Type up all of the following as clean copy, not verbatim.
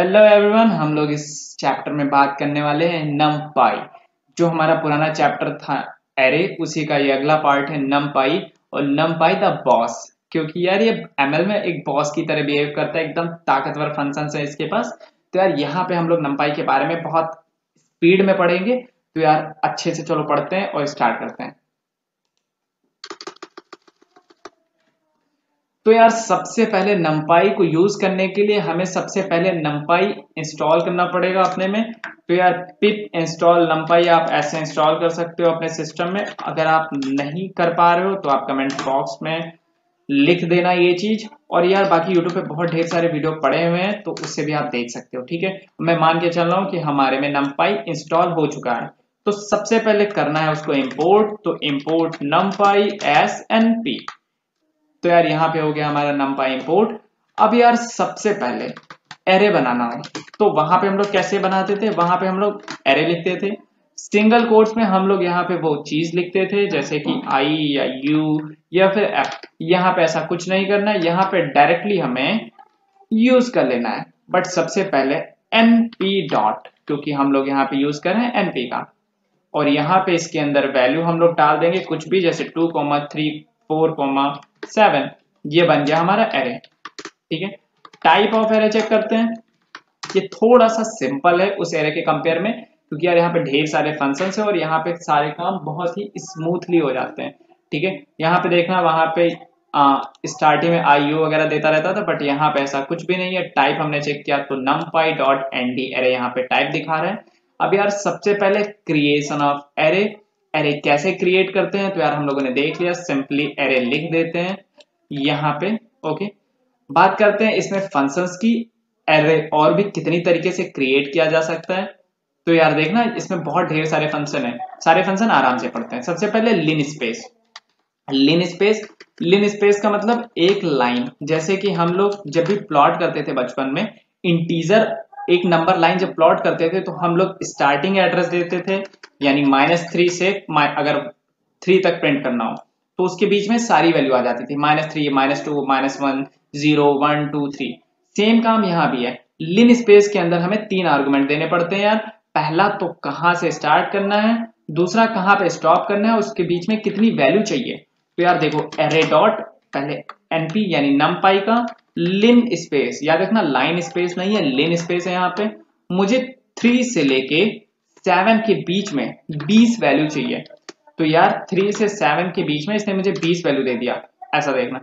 Hello everyone, हम लोग इस चैप्टर में बात करने वाले हैं नमपाई। जो हमारा पुराना चैप्टर था एरे, उसी का ये अगला पार्ट है नमपाई। और नमपाई द बॉस, क्योंकि यार ये एमएल में एक बॉस की तरह बिहेव करता है, एकदम ताकतवर फंक्शंस है इसके पास। तो यार यहाँ पे हम लोग नमपाई के बारे में बहुत स्पीड में पढ़ेंगे। तो यार अच्छे से चलो पढ़ते हैं और स्टार्ट करते हैं। तो यार सबसे पहले नमपाई को यूज करने के लिए हमें सबसे पहले नमपाई इंस्टॉल करना पड़ेगा अपने में। तो यार पिप इंस्टॉल नमपाई आप ऐसे इंस्टॉल कर सकते हो अपने सिस्टम में। अगर आप नहीं कर पा रहे हो तो आप कमेंट बॉक्स में लिख देना ये चीज। और यार बाकी यूट्यूब पे बहुत ढेर सारे वीडियो पड़े हुए हैं, तो उससे भी आप देख सकते हो। ठीक है, मैं मान के चल रहा हूँ कि हमारे में नमपाई इंस्टॉल हो चुका है। तो सबसे पहले करना है उसको इम्पोर्ट। तो इम्पोर्ट नमपाई SNP। तो यार यहाँ पे हो गया हमारा नमपाई इंपोर्ट। अब यार सबसे पहले एरे बनाना हो तो वहां पे हम लोग कैसे बनाते थे, वहां पे हम लोग एरे लिखते थे। सिंगल कोट्स में हम लोग यहाँ पे वो चीज लिखते थे जैसे कि आई या यू या फिर एफ। यहाँ पे ऐसा कुछ नहीं करना है, यहाँ पे डायरेक्टली हमें यूज कर लेना है। बट सबसे पहले एनपी डॉट, क्योंकि हम लोग यहाँ पे यूज कर रहे हैं एनपी का। और यहाँ पे इसके अंदर वैल्यू हम लोग डाल देंगे कुछ भी, जैसे 2, 3, 4, 7। ये बन गया हमारा एरे। ठीक है, टाइप ऑफ एरे चेक करते हैं। ये थोड़ा सा सिंपल है उस एरे के कंपेयर में, क्योंकि यार यहाँ पे ढेर सारे फंक्शंस है और यहाँ पे सारे काम बहुत ही स्मूथली हो जाते हैं। ठीक है, यहाँ पे देखना वहां पे स्टार्टिंग में आई यू वगैरह देता रहता था, बट यहाँ पे ऐसा कुछ भी नहीं है। टाइप हमने चेक किया तो numpy डॉट nd एरे यहाँ पे टाइप दिखा रहा है। अब यार सबसे पहले क्रिएशन ऑफ एरे। एरे कैसे क्रिएट करते हैं तो यार हम लोगों ने देख लिया, सिंपली एरे लिख देते हैं यहाँ पे। ओके, बात करते हैं इसमें फंक्शंस की। एरे और भी कितनी तरीके से क्रिएट किया जा सकता है। तो यार देखना इसमें बहुत ढेर सारे फंक्शन है, सारे फंक्शन आराम से पढ़ते हैं। सबसे पहले लिन स्पेस। लिन स्पेस का मतलब एक लाइन। जैसे कि हम लोग जब भी प्लॉट करते थे बचपन में, इंटीजर एक नंबर लाइन जब प्लॉट करते थे तो हम लोग स्टार्टिंग एड्रेस देते थे, यानी -3 से अगर 3 तक प्रिंट करना हो तो उसके बीच में सारी वैल्यू आ जाती थी, -3, -2, -1, 0, 1, 2, 3। सेम काम यहाँ भी है। लिन स्पेस के अंदर हमें 3 आर्गुमेंट देने पड़ते हैं यार। पहला तो कहाँ से स्टार्ट करना है, दूसरा कहाँ पे स्टॉप करना है, उसके बीच में कितनी वैल्यू चाहिए। तो यार देखो एरे डॉट पहले एनपी यानी नमपाई का लिन स्पेस, याद रखना लाइन स्पेस नहीं है, लिन स्पेस है। यहाँ पे मुझे 3 से लेके 7 के बीच में 20 वैल्यू चाहिए। तो यार 3 से 7 के बीच में इसने मुझे 20 वैल्यू दे दिया। ऐसा देखना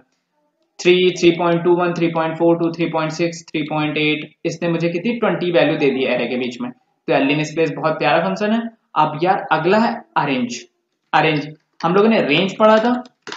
3, 3.21, 3.42, 3.6, 3.8, इसने मुझे कितनी 20 वैल्यू दे दी एरे के बीच में। तो यार लिन स्पेस बहुत प्यारा फंक्शन है। अब यार अगला है अरेंज। अरेंज हम लोगों ने रेंज पढ़ा था।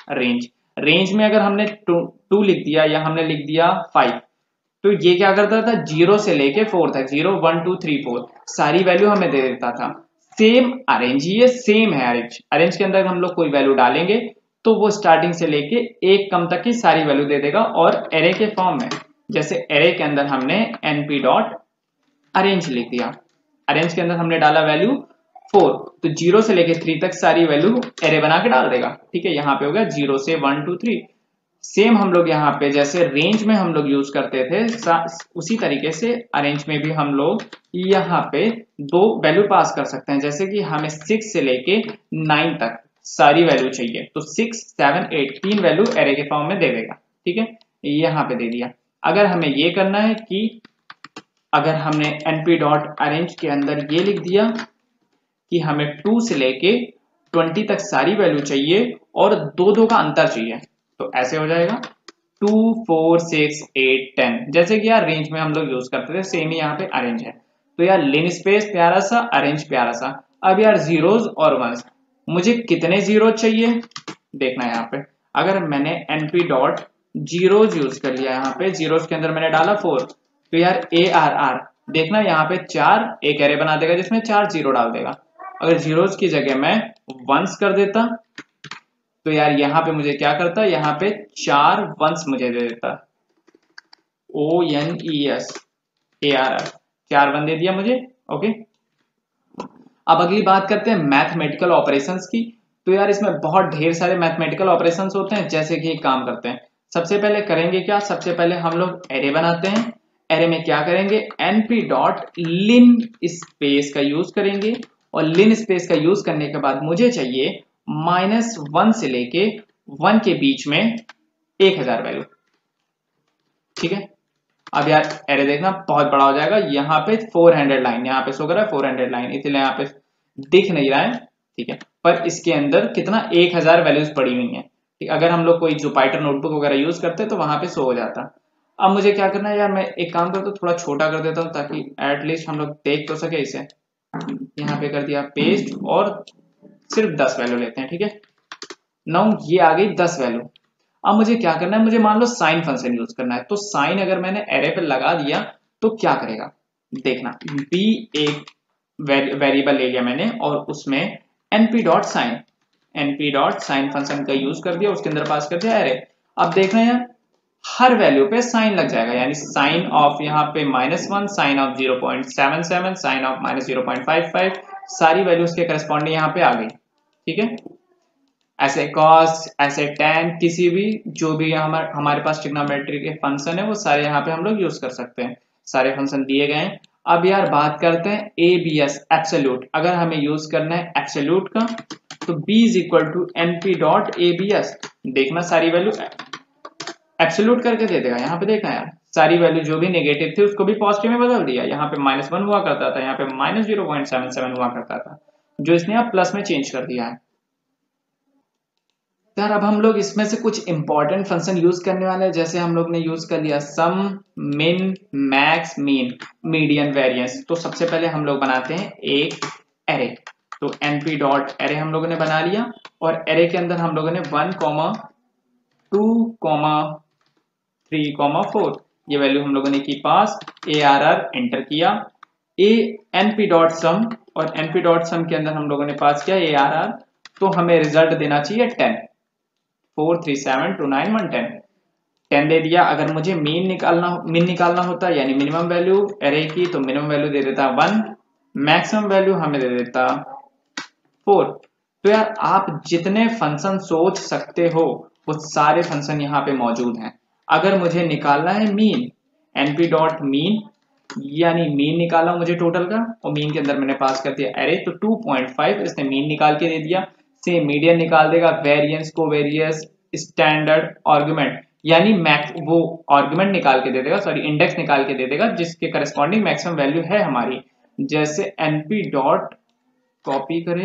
रेंज में अगर हमने 2 लिख दिया या हमने लिख दिया 5, तो ये क्या करता था, 0 से लेके 4 तक, 0, 1, 2, 3, 4 सारी वैल्यू हमें दे देता था। सेम अरेंज, ये सेम है अरेंज। अरेंज के अंदर हम लोग कोई वैल्यू डालेंगे तो वो स्टार्टिंग से लेके एक कम तक की सारी वैल्यू दे देगा, और एरे के फॉर्म में। जैसे एरे के अंदर हमने np डॉट अरेंज लिख दिया, अरेंज के अंदर हमने डाला वैल्यू 4, तो 0 से लेके 3 तक सारी वैल्यू एरे बना के डाल देगा। ठीक है, यहाँ पे हो गया 0 से 1, 2, 3। सेम हम लोग यहाँ पे जैसे रेंज में हम लोग यूज करते थे, उसी तरीके से अरेंज में भी हम लोग यहाँ पे 2 वैल्यू पास कर सकते हैं। जैसे कि हमें 6 से लेके 9 तक सारी वैल्यू चाहिए, तो 6, 7, 8 3 वैल्यू एरे के फॉर्म में दे देगा। ठीक है, यहाँ पे दे दिया। अगर हमें ये करना है कि अगर हमने np डॉट अरेंज के अंदर ये लिख दिया कि हमें 2 से लेके 20 तक सारी वैल्यू चाहिए और 2 का अंतर चाहिए, तो ऐसे हो जाएगा 2, 4, 6, 8, 10। जैसे कि यार रेंज में हम लोग यूज करते थे, सेम ही यहाँ पे अरेंज है। तो यार लिन स्पेस प्यारा सा, अरेंज प्यारा सा। अब यार जीरोज और वंस, मुझे कितने जीरो चाहिए देखना है। यहाँ पे अगर मैंने np डॉट जीरोज यूज कर लिया, यहाँ पे जीरोज के अंदर मैंने डाला 4, तो यार ARR देखना यहाँ पे 4 एक एरे बना देगा जिसमें 4 जीरो डाल देगा। अगर जीरोज की जगह मैं वंस कर देता तो यार यहाँ पे मुझे क्या करता, यहाँ पे 4 वंस मुझे दे देता, ONES ARR 4 वन दे दिया मुझे। ओके, अब अगली बात करते हैं मैथमेटिकल ऑपरेशंस की। तो यार इसमें बहुत ढेर सारे मैथमेटिकल ऑपरेशंस होते हैं। जैसे कि एक काम करते हैं, सबसे पहले करेंगे क्या, सबसे पहले हम लोग एरे बनाते हैं। एरे में क्या करेंगे, np डॉट लिन स्पेस का यूज करेंगे, और लिन स्पेस का यूज करने के बाद मुझे चाहिए -1 से लेके 1 के बीच में 1000 वैल्यू। ठीक है, अब यार एरे देखना बहुत बड़ा हो जाएगा, यहाँ पे 400 लाइन यहाँ पे शो कर रहा है 400 लाइन, इसलिए यहाँ पे दिख नहीं रहा है। ठीक है, पर इसके अंदर कितना 1000 वैल्यूज पड़ी हुई है। ठीक, अगर हम लोग कोई जुपाइटर नोटबुक वगैरह यूज करते तो वहां पे शो हो जाता। अब मुझे क्या करना है यार, मैं एक काम करता हूँ, थोड़ा छोटा कर देता हूँ ताकि एटलीस्ट हम लोग देख तो सके इसे। यहाँ पे कर दिया पेस्ट और सिर्फ 10 वैल्यू लेते हैं। ठीक है, नाउ ये आ गई 10 वैल्यू। अब मुझे क्या करना है, मुझे मान लो साइन फंक्शन यूज करना है, तो साइन अगर मैंने एरे पे लगा दिया तो क्या करेगा, देखना बी एक वेरिएबल ले लिया मैंने और उसमें np डॉट साइन फंक्शन का यूज कर दिया, उसके अंदर पास कर दिया एरे। अब देखना यार हर वैल्यू पे साइन लग जाएगा, यानी साइन ऑफ यहाँ पे -1, साइन ऑफ 0.77, साइन ऑफ -0.55, सारी वैल्यूज के करस्पॉन्डिंग यहाँ पे आ गई। ठीक है, ऐसे कॉस, ऐसे टेन, किसी भी जो भी हमारे पास ट्रिग्नोमेट्री के फंक्शन है वो सारे यहाँ पे हम लोग यूज कर सकते हैं, सारे फंक्शन दिए गए हैं। अब यार बात करते हैं एबीएस एब्सोल्यूट, अगर हमें यूज करना है एब्सोल्यूट का तो b is equal to np dot ABS. देखना सारी वैल्यू एब्सोल्यूट करके दे देगा, यहाँ पे देखना यार सारी वैल्यू जो भी नेगेटिव थी उसको भी पॉजिटिव में बदल दिया, यहाँ पे -1 हुआ करता था, यहाँ पे -0.77 हुआ करता था, जो इसने अब प्लस में चेंज कर दिया है। यार अब हम लोग इसमें से कुछ इंपॉर्टेंट फंक्शन यूज करने वाले हैं, जैसे हम लोग ने यूज कर लिया सम, मिन, मैक्स, मीन, मीडियन, वेरिएंस। तो सबसे पहले हम लोग बनाते हैं एक एरे, तो np डॉट एरे हम लोगों ने बना लिया, और एरे के अंदर हम लोगों ने 1, 2, 3, 4 ये वैल्यू हम लोगों ने की पास, ARR एंटर किया, np डॉट सम, और np डॉट सम के अंदर हम लोगों ने पास किया ARR, तो हमें रिजल्ट देना चाहिए 10, 4, 3, 7, 2, 9, 1, 10 दे दिया। अगर मुझे मीन निकालना होता यानी मिनिमम वैल्यू एरे की, तो मिनिमम वैल्यू दे देता 1, मैक्सिमम वैल्यू हमें दे देता 4। तो यार आप जितने फंक्शन सोच सकते हो वो सारे फंक्शन यहाँ पे मौजूद हैं। अगर मुझे निकालना है मीन, np डॉट मीन, यानी मीन निकाला मुझे टोटल का, और मीन के अंदर मैंने पास कर दिया एरे, तो 2.5 इसने मीन निकाल के दे दिया। से मीडियन निकाल देगा, वेरिएंस को वेरियस, स्टैंडर्ड आर्गुमेंट, यानी मैक्स वो आर्गुमेंट निकाल के दे देगा, सॉरी इंडेक्स निकाल के दे देगा जिसके करस्पॉन्डिंग मैक्सिमम वैल्यू है हमारी। जैसे np डॉट कॉपी करें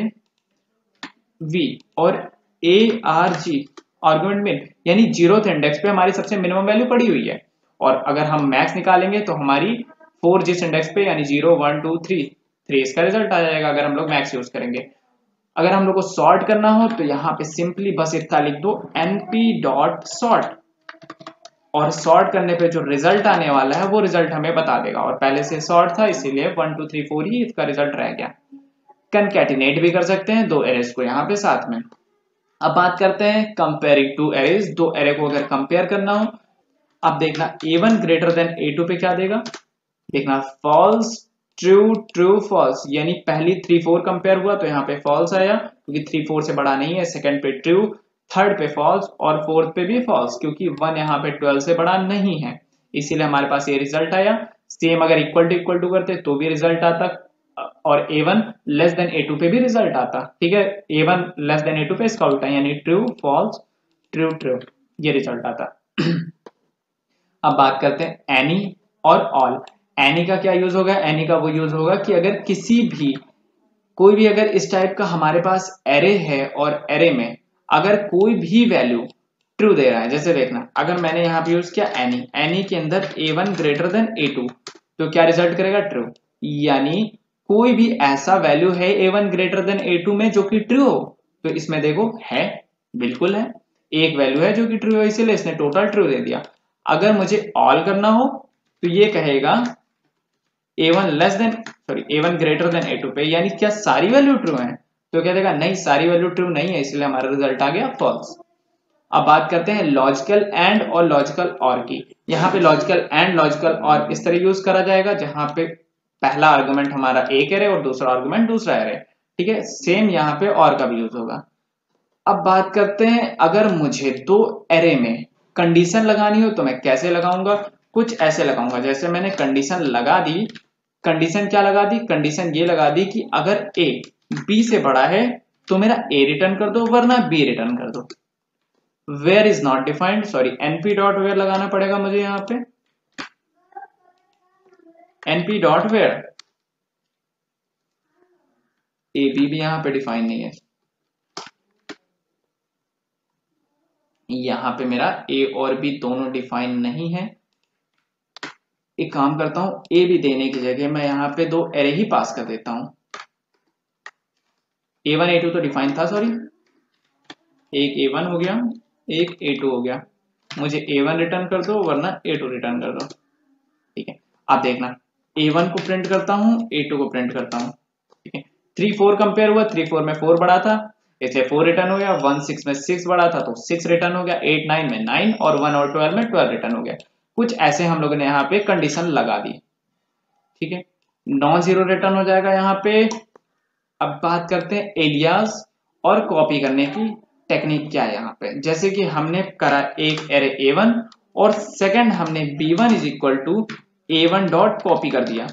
v और arg आर्गुमेंट मिन, यानी 0th इंडेक्स पे हमारी सबसे मिनिमम वैल्यू पड़ी हुई है, और अगर हम मैक्स निकालेंगे तो हमारी 4 जिस इंडेक्स पे, यानी 0, 1, 2, 3 इसका रिजल्ट आ जाएगा अगर हम लोग मैक्स यूज करेंगे। अगर हम लोग को सॉर्ट करना हो तो यहाँ पे सिंपली बस इतना लिख दो np डॉट सॉर्ट, और सॉर्ट करने पे जो रिजल्ट आने वाला है वो रिजल्ट हमें बता देगा, और पहले से सॉर्ट था इसीलिए 1, 2, 3, 4 ही इसका रिजल्ट रह गया। कंकैटिनेट भी कर सकते हैं दो एरेज को यहाँ पे साथ में। अब बात करते हैं कंपेयरिंग टू एरेज, दो एरे को अगर कंपेयर करना हो, अब देखना a1 ग्रेटर देन a2 पे क्या देगा, देखना फॉल्स, ट्रू, ट्रू, फॉल्स, यानी पहली 3, 4 कंपेयर हुआ तो यहाँ पे फॉल्स आया क्योंकि 3, 4 से बड़ा नहीं है, सेकंड पे ट्रू, थर्ड पे फॉल्स, और फोर्थ पे भी फॉल्स क्योंकि 1 यहाँ पे 12 से बड़ा नहीं है, इसीलिए हमारे पास ये रिजल्ट आया। सेम अगर इक्वल टू करते तो भी रिजल्ट आता, और a1 लेस देन a2 पे भी रिजल्ट आता। ठीक है, a1 लेस देन a2 पे इसका उल्टा, यानी ट्रू, फॉल्स, ट्रू, ट्रू, ये रिजल्ट आता। अब बात करते हैं एनी और ऑल। एनी का क्या यूज होगा, एनी का वो यूज होगा कि अगर किसी भी कोई भी अगर इस टाइप का हमारे पास एरे है और एरे में अगर कोई भी वैल्यू ट्रू दे रहा है, जैसे देखना अगर मैंने यहाँ पे यूज किया एनी, एनी के अंदर a1 ग्रेटर देन a2 तो क्या रिजल्ट करेगा, ट्रू, यानी कोई भी ऐसा वैल्यू है a1 ग्रेटर देन a2 में जो कि ट्रू हो, तो इसमें देखो है, बिल्कुल है, एक वैल्यू है जो कि ट्रू है, इसीलिए इसने टोटल ट्रू दे दिया। अगर मुझे ऑल करना हो तो ये कहेगा a1 ग्रेटर देन a2 पे, यानी क्या सारी वैल्यू ट्रू है, तो क्या देगा, नहीं सारी वैल्यू ट्रू नहीं है, इसलिए हमारा रिजल्ट आ गया फॉल्स। अब बात करते हैं लॉजिकल एंड और लॉजिकल और की। यहाँ पे लॉजिकल एंड, लॉजिकल और इस तरह यूज करा जाएगा जहां पे पहला आर्गुमेंट हमारा एक एरे और दूसरा आर्गुमेंट दूसरा एरे। ठीक है, सेम यहाँ पे और का भी यूज होगा। अब बात करते हैं अगर मुझे दो एरे में कंडीशन लगानी हो तो मैं कैसे लगाऊंगा, कुछ ऐसे लगाऊंगा, जैसे मैंने कंडीशन लगा दी। कंडीशन क्या लगा दी? कंडीशन ये लगा दी कि अगर a b से बड़ा है तो मेरा a रिटर्न कर दो, वरना b रिटर्न कर दो। Where is not defined, sorry np dot where लगाना पड़ेगा मुझे यहाँ पे। np dot where, a b भी यहाँ पे डिफाइन नहीं है, यहाँ पे मेरा a और b दोनों डिफाइन नहीं है। एक काम करता हूं, ए भी देने की जगह मैं यहाँ पे दो एरे ही पास कर देता हूं। a1 a2 तो डिफाइन था, सॉरी, एक a1 हो गया, एक a2 हो गया। मुझे a1 रिटर्न कर दो, वरना a2 रिटर्न कर दो। ठीक है, अब देखना, a1 को प्रिंट करता हूं, a2 को प्रिंट करता हूं। ठीक है, 3 4 कंपेयर हुआ, 3 4 में 4 बड़ा था, इसलिए 4 रिटर्न हो गया। 1 6 में 6 बड़ा था तो 6 रिटर्न हो गया। 8 9 में 9 और 1 और 12 में 12 रिटर्न हो गया। कुछ ऐसे हम लोगों ने यहाँ पे कंडीशन लगा दी। ठीक है, नॉन जीरो रिटर्न हो जाएगा यहाँ पे। अब बात करते हैं एलियास और कॉपी करने की टेक्निक क्या है यहाँ पे। जैसे कि हमने करा एक एरे a1 और सेकंड हमने b1 is equal to a1 dot copy कर दिया।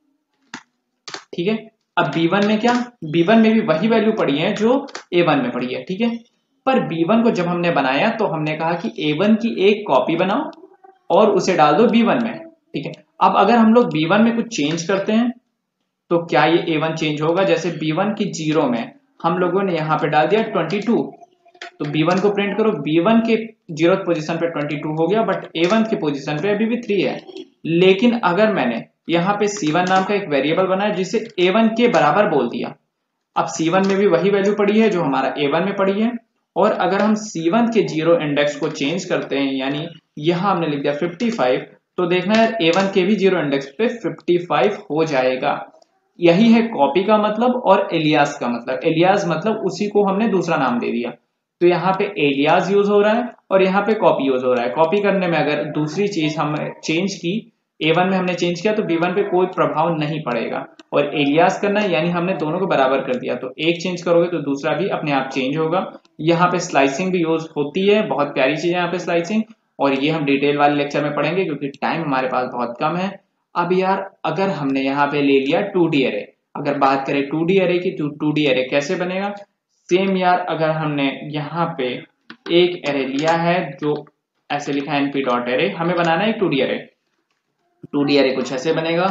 ठीक है, अब b1 में क्या, b1 में भी वही वैल्यू पड़ी है जो a1 में पड़ी है। ठीक है, पर b1 को जब हमने बनाया तो हमने कहा कि a1 की एक कॉपी बनाओ और उसे डाल दो b1 में। ठीक है, अब अगर हम लोग b1 में कुछ चेंज करते हैं तो क्या ये a1 चेंज होगा? जैसे b1 की 0 में हम लोगों ने यहाँ पे डाल दिया 22, तो b1 को प्रिंट करो, b1 के 0th पोजीशन पे 22 हो गया, बट a1 की पोजीशन पे अभी भी 3 है। लेकिन अगर मैंने यहाँ पे c1 नाम का एक वेरिएबल बनाया जिसे a1 के बराबर बोल दिया, अब c1 में भी वही वैल्यू पड़ी है जो हमारा a1 में पड़ी है। और अगर हम c1 के 0 इंडेक्स को चेंज करते हैं, यानी यहाँ हमने लिख दिया 55, तो देखना यार a1 के भी 0 इंडेक्स पे 55 हो जाएगा। यही है कॉपी का मतलब और एलियास का मतलब। एलियास मतलब उसी को हमने दूसरा नाम दे दिया, तो यहाँ पे एलियास यूज हो रहा है और यहाँ पे कॉपी यूज हो रहा है। कॉपी करने में अगर दूसरी चीज हम चेंज की, a1 में हमने चेंज किया तो b1 पे कोई प्रभाव नहीं पड़ेगा। और एलियास करना है यानी हमने दोनों को बराबर कर दिया, तो एक चेंज करोगे तो दूसरा भी अपने आप चेंज होगा। यहाँ पे स्लाइसिंग भी यूज होती है, बहुत प्यारी चीज है यहाँ पे स्लाइसिंग, और ये हम डिटेल वाले लेक्चर में पढ़ेंगे क्योंकि टाइम हमारे पास बहुत कम है। अब यार अगर हमने यहाँ पे ले लिया 2D एरे, अगर बात करें 2D एरे की तो 2D एरे कैसे बनेगा? सेम यार, अगर हमने यहाँ पे एक एरे लिया है जो ऐसे लिखा है np डॉट एरे, हमें बनाना है 2D एरे। 2D एरे कुछ ऐसे बनेगा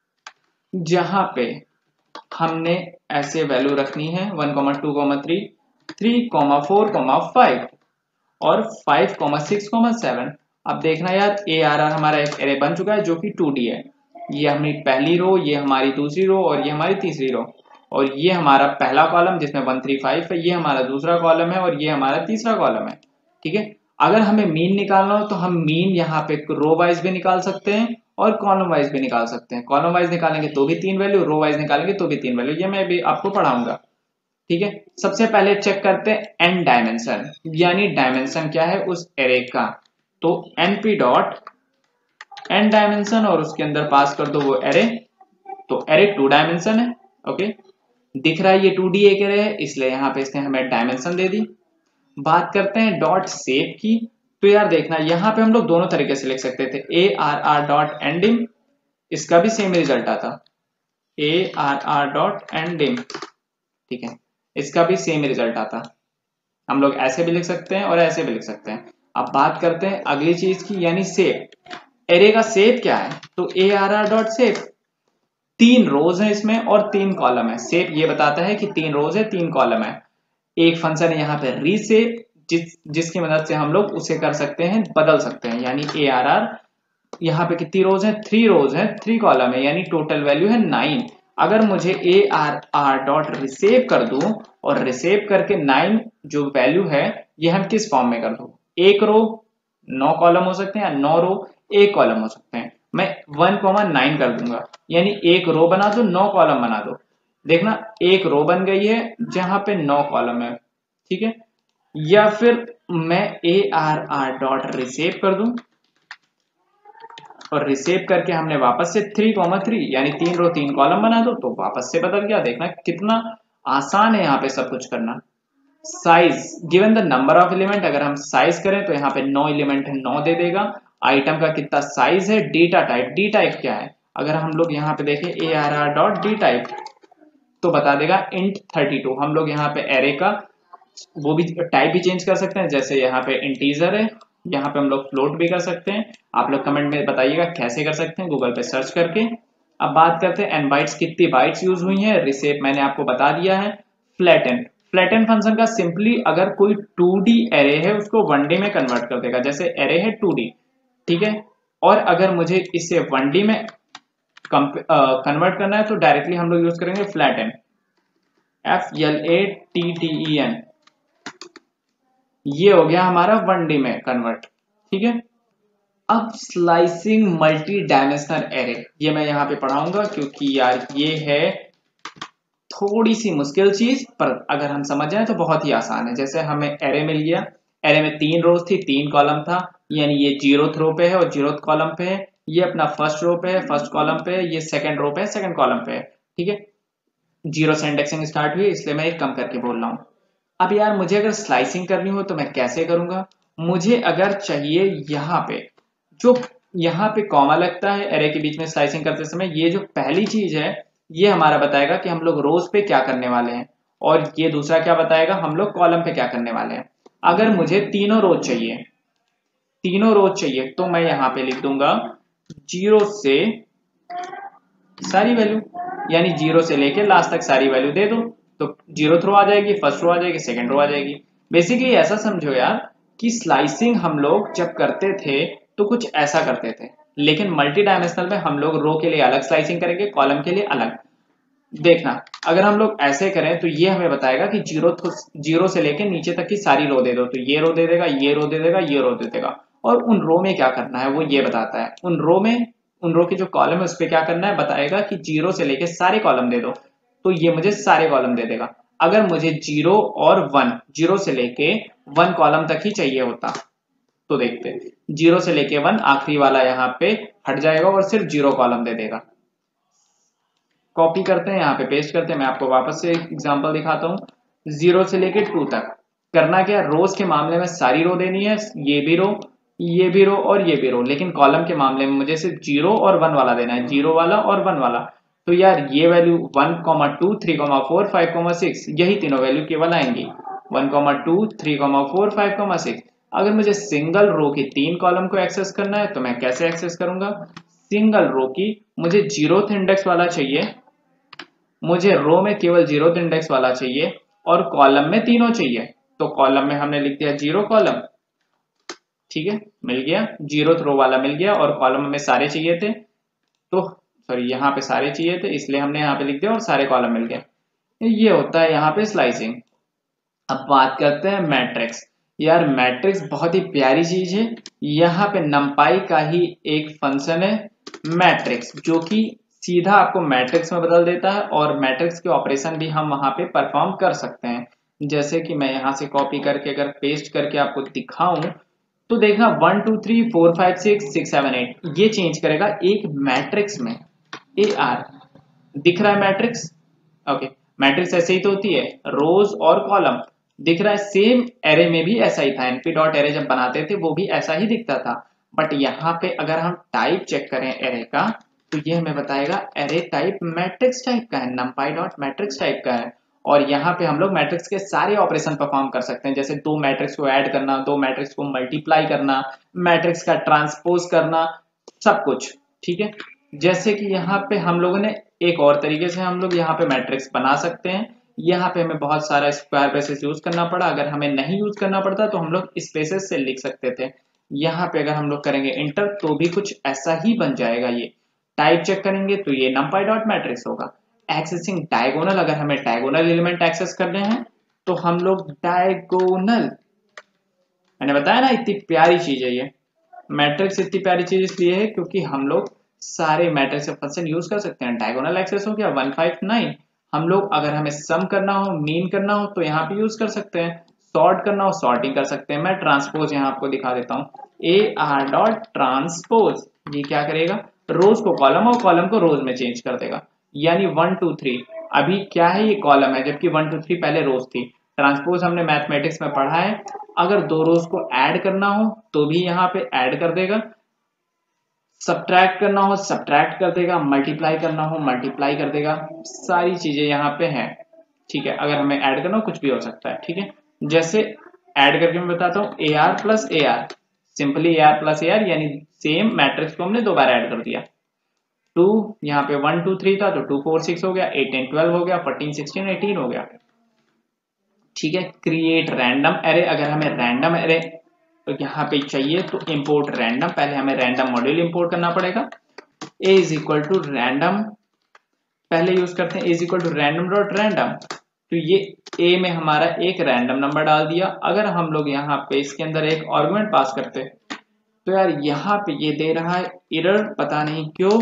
जहां पे हमने ऐसे वैल्यू रखनी है 1 2 3 3 4 5 और 5 6 7। अब देखना यार ARR हमारा एक एरे बन चुका है जो कि 2D है। ये हमारी पहली रो, ये हमारी दूसरी रो और ये हमारी तीसरी रो, और ये हमारा पहला कॉलम जिसमें 1 3 5 है, ये हमारा दूसरा कॉलम है और ये हमारा तीसरा कॉलम है। ठीक है, अगर हमें मीन निकालना हो तो हम मीन यहाँ पे रो वाइज भी निकाल सकते हैं और कॉलम वाइज भी निकाल सकते हैं। कॉलम वाइज निकालेंगे तो भी 3 वैल्यू, रो वाइज निकालेंगे तो भी 3 वैल्यू, ये मैं भी आपको पढ़ाऊंगा। ठीक है, सबसे पहले चेक करते हैं n डायमेंशन, यानी डायमेंशन क्या है उस एरे का। तो np डॉट n डायमेंशन और उसके अंदर पास कर दो वो एरे, तो एरे 2 डायमेंशन है। ओके, दिख रहा है ये 2D एक एरे है, इसलिए यहाँ पे इसने हमें डायमेंशन दे दी। बात करते हैं डॉट शेप की, तो यार देखना यहाँ पे हम लोग दोनों तरीके से लिख सकते थे, ARR डॉट एंडिम, इसका भी सेम रिजल्ट आता, ARR डॉट एंडिम। ठीक है, इसका भी सेम रिजल्ट आता। हम लोग ऐसे भी लिख सकते हैं और ऐसे भी लिख सकते हैं। अब बात करते हैं अगली चीज की, यानी शेप। एरे का शेप क्या है? तो ARR डॉट शेप, 3 रोज है इसमें और 3 कॉलम है। शेप ये बताता है कि 3 रोज है 3 कॉलम है। एक फंक्शन है यहाँ पे रीशेप, जिसकी मदद से हम लोग उसे कर सकते हैं, बदल सकते हैं। यानी ARR यहाँ पे कितनी रोज है? 3 रोज है 3 कॉलम है, यानी टोटल वैल्यू है 9। अगर मुझे ARR डॉट रिसेव कर दूं और रिसेव करके 9 जो वैल्यू है ये हम किस फॉर्म में कर दूं? एक रो 9 कॉलम हो सकते हैं या 9 रो 1 कॉलम हो सकते हैं। मैं 1,9 कर दूंगा, यानी एक रो बना दो 9 कॉलम बना दो। देखना एक रो बन गई है जहां पे 9 कॉलम है। ठीक है, या फिर मैं ARR डॉट रिसेव कर दूं और रिसेव करके हमने वापस से 3,3 यानी 3 रो 3 कॉलम बना दो, तो वापस से बदल गया। देखना कितना आसान है यहाँ पे सब कुछ करना। Size given the number of element, अगर हम साइज करें तो यहाँ पे 9 एलिमेंट है 9 दे देगा। आइटम का कितना साइज है, डेटा टाइप क्या है। अगर हम लोग यहाँ पे देखें arr.dtype तो बता देगा int 32। हम लोग यहाँ पे एरे का वो भी टाइप भी चेंज कर सकते हैं, जैसे यहाँ पे इंटीजर है, यहाँ पे हम लोग फ्लोट भी कर सकते हैं। आप लोग कमेंट में बताइएगा कैसे कर सकते हैं, गूगल पे सर्च करके। अब बात करते हैं n बाइट्स, कितनी बाइट्स यूज हुई है। रिसेप मैंने आपको बता दिया है। फ्लैटन फंक्शन का सिंपली अगर कोई 2D एरे है उसको 1D में कन्वर्ट कर देगा। जैसे एरे है 2D, ठीक है, और अगर मुझे इसे 1D में कन्वर्ट करना है तो डायरेक्टली हम लोग यूज करेंगे फ्लैटन, FLATTEN। ये हो गया हमारा 1D में कन्वर्ट, ठीक है। अब स्लाइसिंग मल्टी डायमेंशनल एरे, ये मैं यहाँ पे पढ़ाऊंगा क्योंकि यार ये है थोड़ी सी मुश्किल चीज, पर अगर हम समझ जाए तो बहुत ही आसान है। जैसे हमें एरे मिल गया, एरे में 3 रोज थी, 3 कॉलम था, यानी ये 0th रो पे है और 0th कॉलम पे है, ये अपना फर्स्ट रो पे है, फर्स्ट कॉलम पे है, ये सेकंड रो पे है, सेकंड कॉलम पे है, ठीक है। 0 से इंडेक्सिंग स्टार्ट हुई, इसलिए मैं एक कम करके बोल रहा हूँ। अब यार मुझे अगर स्लाइसिंग करनी हो तो मैं कैसे करूंगा। मुझे अगर चाहिए यहाँ पे जो यहाँ पे कॉमा लगता है एरे के बीच में स्लाइसिंग करते समय, ये जो पहली चीज है ये हमारा बताएगा कि हम लोग रोज पे क्या करने वाले हैं, और ये दूसरा क्या बताएगा हम लोग कॉलम पे क्या करने वाले हैं। अगर मुझे तीनों रोज चाहिए तो मैं यहाँ पे लिख दूंगा 0 से सारी वैल्यू, यानी 0 से लेके लास्ट तक सारी वैल्यू दे दो, तो 0th रो आ जाएगी, फर्स्ट रो आ जाएगी, सेकंड रो आ जाएगी। बेसिकली ऐसा समझो यार कि स्लाइसिंग हम लोग जब करते थे तो कुछ ऐसा करते थे, लेकिन मल्टी डायमेंशनल में हम लोग रो के लिए अलग स्लाइसिंग करेंगे, कॉलम के लिए अलग। देखना अगर हम लोग ऐसे करें तो ये हमें बताएगा कि 0 से लेके नीचे तक की सारी रो दे दो, तो ये रो दे देगा, ये रो दे देगा, ये रो दे देगा, और उन रो में क्या करना है वो ये बताता है। उन रो की जो कॉलम है उस पर क्या करना है बताएगा कि 0 से लेके सारे कॉलम दे दो, तो ये मुझे सारे कॉलम दे देगा। अगर मुझे 0 और 1, 0 से लेके 1 कॉलम तक ही चाहिए होता तो देखते 0 से लेके 1 आखिरी वाला यहाँ पे हट जाएगा और सिर्फ 0 कॉलम दे देगा। कॉपी करते हैं, यहाँ पे पेस्ट करते हैं, मैं आपको वापस से एक एग्जांपल दिखाता हूँ। 0 से लेके 2 तक करना क्या, रोज के मामले में सारी रो देनी है, ये भी रो, ये भी रो और ये भी रो, लेकिन कॉलम के मामले में मुझे सिर्फ 0 और 1 वाला देना है, 0 वाला और 1 वाला। तो यार ये वैल्यू 1, 2, 3, 4, 5, 6 यही तीनों वैल्यू केवल आएंगी, 1, 2, 3, 4, 5, 6। अगर मुझे सिंगल रो की 3 कॉलम को एक्सेस करना है तो मैं कैसे एक्सेस करूंगा। सिंगल रो की मुझे 0th इंडेक्स वाला चाहिए, मुझे रो में केवल 0th इंडेक्स वाला चाहिए, और कॉलम में तीनों चाहिए। तो कॉलम में हमने लिख दिया 0 कॉलम, ठीक है, मिल गया, 0th रो वाला मिल गया, और कॉलम में सारे चाहिए थे, तो सॉरी यहाँ पे सारे चाहिए थे इसलिए हमने यहाँ पे लिख दिया और सारे कॉलम मिल गए। ये होता है यहाँ पे स्लाइसिंग। अब बात करते हैं मैट्रिक्स। यार मैट्रिक्स बहुत ही प्यारी चीज है। यहाँ पे नंपाई का ही एक फंक्शन है मैट्रिक्स, जो कि सीधा आपको मैट्रिक्स में बदल देता है, और मैट्रिक्स के ऑपरेशन भी हम वहां पे परफॉर्म कर सकते हैं। जैसे कि मैं यहाँ से कॉपी करके अगर पेस्ट करके आपको दिखाऊं तो देखना 1, 2, 3, 4, 5, 6, 7, 8 ये चेंज करेगा एक मैट्रिक्स में। AR दिख रहा है मैट्रिक्स, ओके, मैट्रिक्स ऐसे ही तो होती है, रोज और कॉलम दिख रहा है। सेम एरे में भी ऐसा ही था, np.array जब बनाते थे वो भी ऐसा ही दिखता था, बट यहाँ पे अगर हम टाइप चेक करें एरे का तो ये हमें बताएगा एरे टाइप मैट्रिक्स टाइप का है, numpy.matrix टाइप का है। और यहाँ पे हम लोग मैट्रिक्स के सारे ऑपरेशन परफॉर्म कर सकते हैं, जैसे 2 मैट्रिक्स को ऐड करना, 2 मैट्रिक्स को मल्टीप्लाई करना, मैट्रिक्स का ट्रांसपोज करना, सब कुछ, ठीक है। जैसे कि यहाँ पे हम लोगों ने एक और तरीके से हम लोग यहाँ पे मैट्रिक्स बना सकते हैं। यहाँ पे हमें बहुत सारा स्क्वायर ब्रेसेस यूज करना पड़ा, अगर हमें नहीं यूज करना पड़ता तो हम लोग स्पेसेस से लिख सकते थे। यहाँ पे अगर हम लोग करेंगे इंटर तो भी कुछ ऐसा ही बन जाएगा। ये टाइप चेक करेंगे तो ये numpy.matrix होगा। एक्सेसिंग डायगोनल, अगर हमें डायगोनल एलिमेंट एक्सेस करने हैं तो हम लोग डायगोनल, मैंने बताया ना इतनी प्यारी चीज है ये मैट्रिक्स, इतनी प्यारी चीज इसलिए है क्योंकि हम लोग सारे मैट्रिक्स के फंक्शन यूज कर सकते हैं। डायगोनल एक्सेस हो गया 159, हम लोग अगर हमें सम करना हो, मीन करना हो तो यहाँ पे यूज कर सकते हैं, सॉर्ट करना हो सॉर्टिंग कर सकते हैं। मैं ट्रांसपोज यहाँ आपको दिखा देता हूँ, AR.ट्रांसपोज, ये क्या करेगा, रोज को कॉलम और कॉलम को रोज में चेंज कर देगा। यानी 1, 2, 3 अभी क्या है, ये कॉलम है, जबकि 1, 2, 3 पहले रोज थी। ट्रांसपोज हमने मैथमेटिक्स में पढ़ा है, अगर 2 रोज को ऐड करना हो तो भी यहाँ पे ऐड कर देगा, सब्ट्रैक्ट करना हो सब्ट्रैक्ट कर देगा, मल्टीप्लाई करना हो मल्टीप्लाई कर देगा, सारी चीजें यहाँ पे हैं। ठीक है, अगर हमें ऐड करना हो कुछ भी हो सकता है। ठीक है, जैसे ऐड करके मैं बताता हूँ AR plus AR, simply AR plus AR यानी सेम मैट्रिक्स को हमने 2 बार ऐड कर दिया। 2 यहाँ पे 1 2 3 था तो 2 4 6 हो गया, 8 10 12 हो गया, 14 16 18 हो गया। ठीक है, क्रिएट रैंडम एरे, अगर हमें रैंडम एरे तो यहाँ पे चाहिए तो इंपोर्ट रैंडम, पहले हमें रैंडम मॉड्यूल इंपोर्ट करना पड़ेगा। a is equal to random, पहले यूज करते हैं a is equal to random dot random, तो ये a में हमारा एक रैंडम नंबर डाल दिया। अगर हम लोग यहाँ पे इसके अंदर एक आर्गुमेंट पास करते तो यार यहाँ पे ये दे रहा है एरर, पता नहीं क्यों।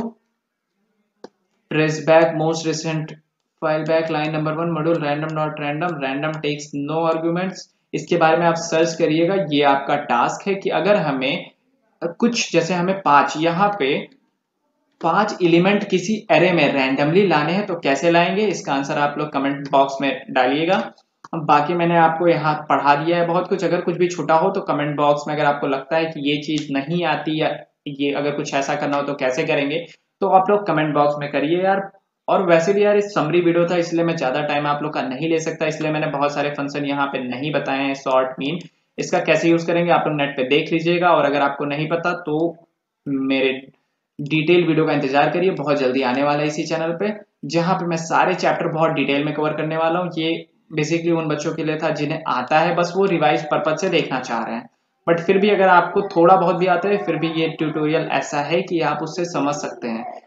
Traceback most recent file back line number 1 module random dot random, random takes no arguments. इसके बारे में आप सर्च करिएगा, ये आपका टास्क है कि अगर हमें कुछ जैसे हमें 5 यहाँ पे 5 एलिमेंट किसी एरे में रैंडमली लाने हैं तो कैसे लाएंगे, इसका आंसर आप लोग कमेंट बॉक्स में डालिएगा। बाकी मैंने आपको यहाँ पढ़ा दिया है बहुत कुछ, अगर कुछ भी छूटा हो तो कमेंट बॉक्स में, अगर आपको लगता है कि ये चीज नहीं आती या ये अगर कुछ ऐसा करना हो तो कैसे करेंगे तो आप लोग कमेंट बॉक्स में करिए यार। और वैसे भी यार इस समरी वीडियो था इसलिए मैं ज्यादा टाइम आप लोग का नहीं ले सकता, इसलिए मैंने बहुत सारे फंक्शन यहाँ पे नहीं बताए हैं। शॉर्ट मीन इसका कैसे यूज करेंगे आप लोग नेट पे देख लीजिएगा, और अगर आपको नहीं पता तो मेरे डिटेल वीडियो का इंतजार करिए, बहुत जल्दी आने वाला है इसी चैनल पे, जहां पे मैं सारे चैप्टर बहुत डिटेल में कवर करने वाला हूँ। ये बेसिकली उन बच्चों के लिए था जिन्हें आता है, बस वो रिवाइज पर्पज से देखना चाह रहे हैं, बट फिर भी अगर आपको थोड़ा बहुत भी आता है फिर भी ये ट्यूटोरियल ऐसा है कि आप उससे समझ सकते हैं।